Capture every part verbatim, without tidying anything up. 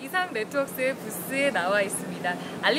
이상 네트워크스의 부스에 나와 있습니다.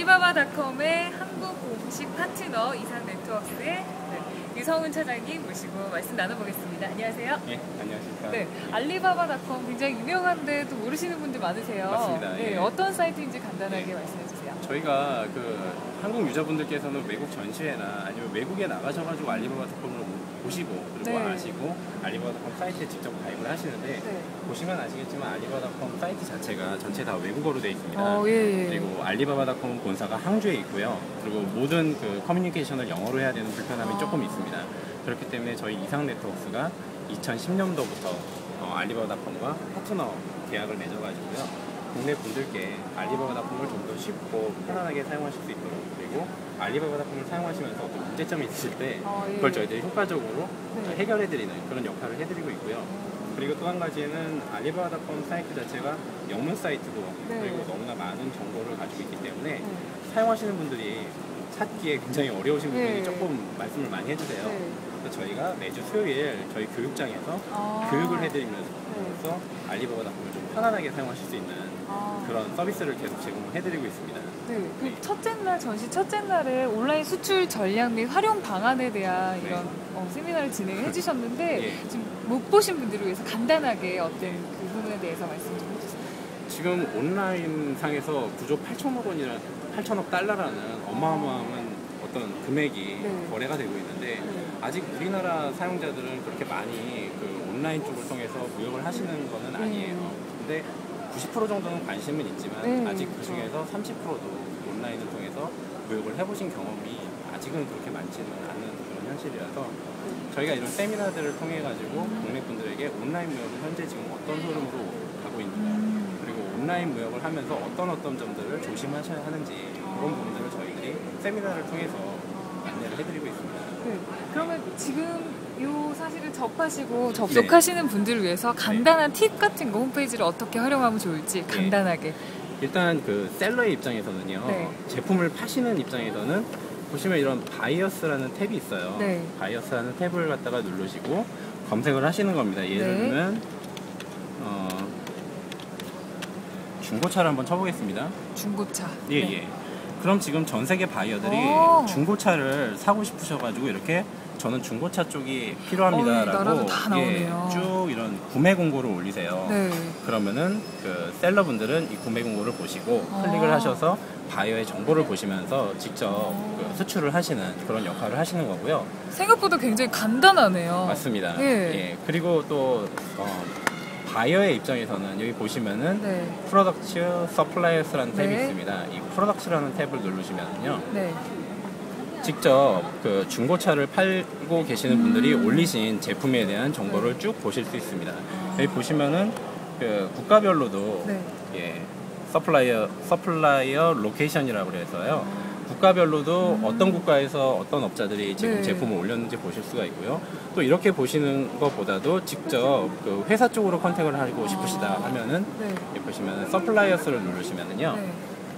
알리바바닷컴의 한국 공식 파트너 이상 네트워크스의 네, 유성훈 차장님 모시고 말씀 나눠보겠습니다. 안녕하세요. 네, 안녕하십니까. 네, 알리바바닷컴 굉장히 유명한데도 모르시는 분들 많으세요. 맞습니다. 네, 예. 어떤 사이트인지 간단하게 예. 말씀해 주세요. 저희가 그 한국 유저분들께서는 외국 전시회나 아니면 외국에 나가셔가지고 알리바바닷컴을 보시고 그리고 네. 아시고 알리바바닷컴 사이트에 직접 가입을 하시는데 네. 보시면 아시겠지만 알리바바닷컴 사이트 자체가 전체 다 외국어로 되어 있습니다. 어, 예, 예. 그리고 알리바바닷컴 본사가 항주에 있고요. 그리고 모든 그 커뮤니케이션을 영어로 해야 되는 불편함이 아. 조금 있습니다. 그렇기 때문에 저희 이상 네트워크스가 이천십 년도부터 어, 알리바바닷컴과 파트너 계약을 맺어가지고요. 국내 분들께 알리바바닷컴을 좀 더 쉽고 편안하게 사용하실 수 있도록, 그리고 알리바바닷컴을 사용하시면서 어떤 문제점이 있으실 때 어, 예. 그걸 저희들이 효과적으로 네. 해결해드리는 그런 역할을 해드리고 있고요. 그리고 또 한 가지는 알리바바닷컴 사이트 자체가 영문 사이트고 네. 그리고 너무나 많은 정보를 가지고 있기 때문에 네. 사용하시는 분들이 찾기에 굉장히 어려우신 부분이 네. 조금 말씀을 많이 해주세요. 네. 그래서 저희가 매주 수요일 저희 교육장에서 아. 교육을 해드리면서 네. 알리바바닷컴을 좀 편안하게 사용하실 수 있는 아. 그런 서비스를 계속 제공해드리고 있습니다. 네, 그 첫째 날, 전시 첫째 날에 온라인 수출 전략 및 활용 방안에 대한 네. 이런 어, 세미나를 진행해 주셨는데 예. 지금 못 보신 분들을 위해서 간단하게 어떤 그 부분에 대해서 말씀 좀 해주세요. 지금 온라인 상에서 구조 팔천억 원이라 팔천억 달러라는 어마어마한 어떤 금액이 네. 거래가 되고 있는데 네. 아직 우리나라 사용자들은 그렇게 많이 그 온라인 쪽을 통해서 무역을 하시는 거는 아니에요. 근데 구십 퍼센트 정도는 관심은 있지만 네, 아직 그 그렇죠. 중에서 삼십 퍼센트도 온라인을 통해서 무역을 해보신 경험이 아직은 그렇게 많지는 않은 그런 현실이라서 저희가 이런 세미나들을 통해 가지고 국내 분들에게 온라인 무역은 현재 지금 어떤 흐름으로 가고 있는가, 그리고 온라인 무역을 하면서 어떤 어떤 점들을 조심하셔야 하는지 그런 부분들을 저희들이 세미나를 통해서 안내를 해드리고 있습니다. 네, 그러면 지금 요 사실을 접하시고 접속하시는 네. 분들을 위해서 간단한 팁 같은 거 홈페이지를 어떻게 활용하면 좋을지 간단하게. 일단 그 셀러의 입장에서는요. 네. 제품을 파시는 입장에서는 보시면 이런 바이어스라는 탭이 있어요. 네. 바이어스라는 탭을 갖다가 누르시고 검색을 하시는 겁니다. 예를 네. 들면 어, 중고차를 한번 쳐보겠습니다. 중고차. 예, 네. 예. 그럼 지금 전 세계 바이어들이 오. 중고차를 사고 싶으셔가지고 이렇게 저는 중고차 쪽이 어, 필요합니다라고 나라도 다 나오네요. 예, 쭉 이런 구매 공고를 올리세요. 네. 그러면은 그 셀러분들은 이 구매 공고를 보시고 아. 클릭을 하셔서 바이어의 정보를 보시면서 직접 그 수출을 하시는 그런 역할을 하시는 거고요. 생각보다 굉장히 간단하네요. 맞습니다. 예. 예. 그리고 또 어, 바이어의 입장에서는 여기 보시면은 네. 프로덕트 서플라이어스라는 탭이 네. 있습니다. 이 프로덕트라는 탭을 누르시면요. 네. 직접 그 중고차를 팔고 계시는 분들이 올리신 제품에 대한 정보를 쭉 보실 수 있습니다. 여기 보시면은 그 국가별로도 네. 예, 서플라이어 서플라이어 로케이션이라고 그래서요. 국가별로도 어떤 국가에서 어떤 업자들이 지금 네. 제품을 올렸는지 보실 수가 있고요. 또 이렇게 보시는 것보다도 직접 그 회사 쪽으로 컨택을 하고 싶으시다 하면은 네. 여기 보시면은 서플라이어스를 누르시면은요. 네.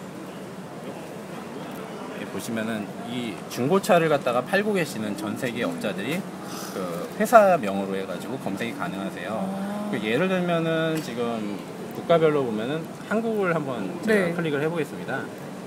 보시면은 이 중고차를 갖다가 팔고 계시는 전 세계 업자들이 그 회사 명으로 해가지고 검색이 가능하세요. 아. 그 예를 들면은 지금 국가별로 보면은 한국을 한번 제가 네. 클릭을 클릭을 해보겠습니다.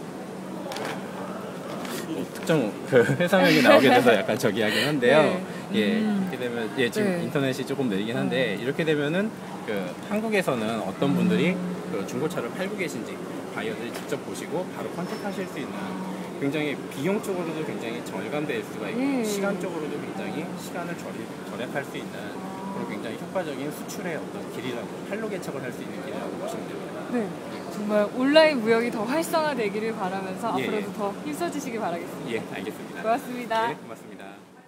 뭐 특정 그 회사명이 나오게 돼서 약간 저기 하긴 한데요. 네. 예, 음. 이렇게 되면 예 지금 네. 인터넷이 조금 느리긴 한데 이렇게 되면은 그 한국에서는 어떤 분들이 그 중고차를 팔고 계신지 바이어들이 직접 보시고 바로 컨택하실 수 있는 굉장히 비용적으로도 굉장히 절감될 수가 있고 예. 시간적으로도 굉장히 시간을 절약, 절약할 수 있는 그런 굉장히 효과적인 수출의 어떤 길이라고 판로 개척을 할 수 있는 길이라고 보시면 됩니다. 네. 정말 온라인 무역이 더 활성화되기를 바라면서 예, 앞으로도 예. 더 힘써주시기 바라겠습니다. 예, 알겠습니다. 고맙습니다. 예, 고맙습니다.